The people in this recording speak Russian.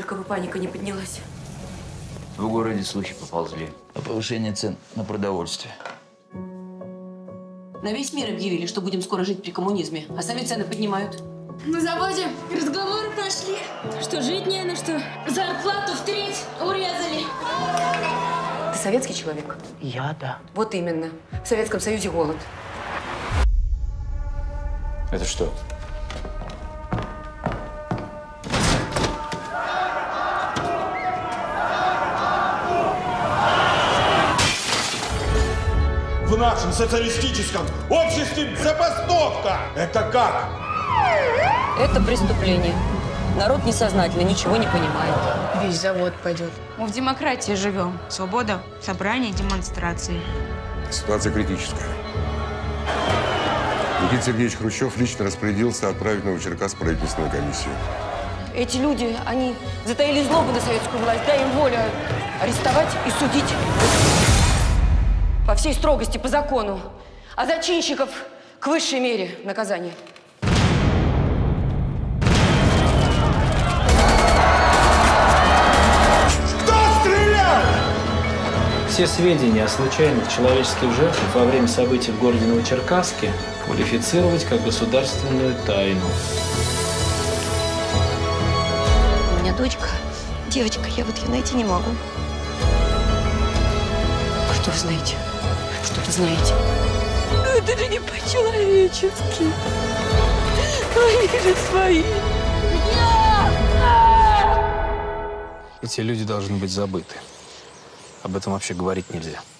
только бы паника не поднялась. В городе слухи поползли о повышении цен на продовольствие. На весь мир объявили, что будем скоро жить при коммунизме, а сами цены поднимают. На заводе разговоры пошли, что жить не на что. Зарплату втреть урезали. Ты советский человек? Я, да. Вот именно. В Советском Союзе голод. Это что? В нашем социалистическом обществе забастовка! Это как? Это преступление. Народ несознательно ничего не понимает. Весь завод пойдет. Мы в демократии живем. Свобода, собрания, демонстрации. Ситуация критическая. Никита Сергеевич Хрущев лично распорядился отправить в Новочеркасск правительственную комиссию. Эти люди, они затаили злобу на советскую власть. Дай им волю арестовать и судить. По всей строгости, по закону. А зачинщиков к высшей мере наказания. Все сведения о случайных человеческих жертвах во время событий в городе Новочеркасске квалифицировать как государственную тайну. У меня дочка, девочка, я вот ее найти не могу. Что вы знаете? Что-то знаете? Это же не по-человечески. Они же свои. Эти люди должны быть забыты. Об этом вообще говорить нельзя.